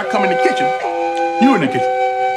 I come in the kitchen, you in the kitchen.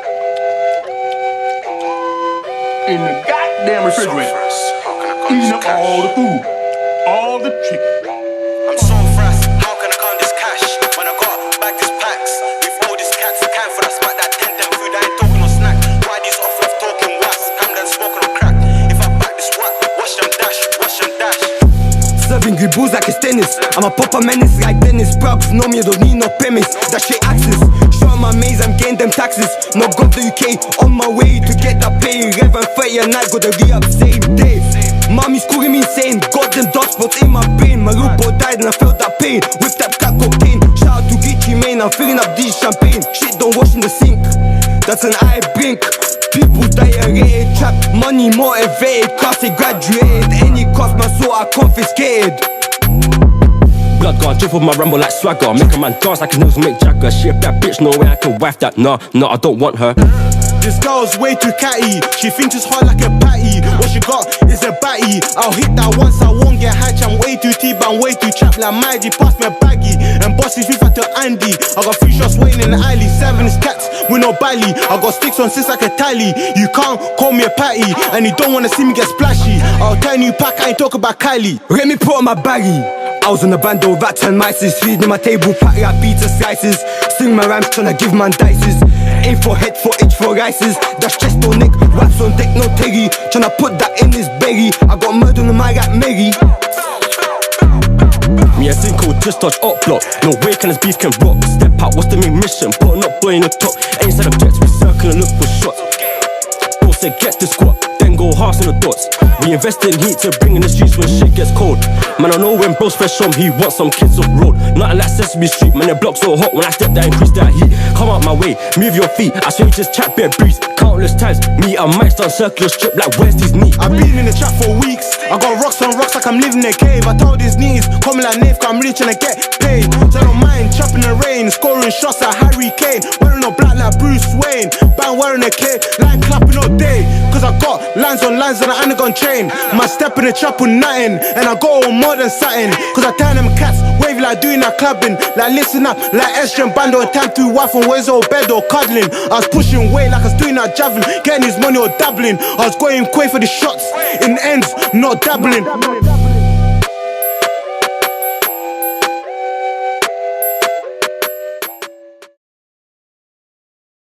In the goddamn refrigerator, eating up all the food, all the chicken. I'm so fast, how can I count this cash? When I got back these packs, with all these cats, I can't for that smack that 10 them food, I ain't talking no snack. Why these off left talking wax? I'm done smoking on crack. If I back this what? Watch them dash, watch them dash. Serving good balls like it's tennis. I'm a proper menace like Dennis. Brugs know me, I don't need no premise. That shit axis. Show my maze, I'm getting them taxes. Not gone to UK, on my way to get that pay. 11:30 at night, got the re-up same day. Mommy's calling me insane. Got them dark spots in my brain. My little boy died and I felt that pain. With that cat cocaine. Shout out to Gucci Mane, I'm filling up this champagne. Shit don't wash in the sink. That's an eye blink. People diarrhea, trap money motivated. Class they graduated. Any cost my soul I confiscated. Blood gone, drip with my rumble like swagger. Make a man dance like a nose make Jagger. She a bad bitch, no way I can wife that. Nah, I don't want her. This girl's way too catty. She thinks it's hard like a patty. What she got is a batty. I'll hit that once, I won't get hatch. I'm way too deep, I'm way too trapped like Maggie. Pass me a baggy and boss his FIFA to Andy. I got 3 shots waiting in the alley. 7 is cats with no bally. I got sticks on 6 like a tally. You can't call me a patty, and you don't wanna see me get splashy. I'll tell you pack, I ain't talk about Kylie. Let me put on my baggy. I was on the bando, rat and mices. Feeding my table, pack like pizza slices. Sing my rhymes, tryna give man dices. Aim for head, for itch, for rices. That's chest on neck, raps on deck, no teggy. Tryna put that in his berry. I got murder on my like Mary. Me a single, just touch up block. No way can this beast can rock. Step out, what's the main mission? Putting up boy in the top. Ain't said objects, we circle and look for shots. Don't say get the squat, then go halves on the dots. We invest in heat to bring in the streets when shit gets cold. Man, I know when bro's fresh on, he wants some kids off road. Nothing like Sesame Street, man, the block so hot. When I step that, increase that heat. Come out my way, move your feet. I swear you just chat bare breeze. Countless times, me and Mike's done circular strip like where's these meat? I've been in the trap for weeks. I got rocks on rocks like I'm living in a cave. I told these knees, coming like Nave, I'm really tryna get paid. So I don't mind chopping the rain, scoring shots like Harry Kane. Wearing a black like Bruce Wayne. Bang wearing a cape, like clapping all day. Cause I got lines on lines and I ain't gon' train. My step in the trap with nothing, and I go on more than satin. Cause I turn them cats wavy like doing that clubbing. Like listen up, like extra bando. Time to wife on ways or bed or cuddling. I was pushing weight like I was doing that javelin. Getting his money or dabbling. I was going quick for the shots, in ends, not dabbling.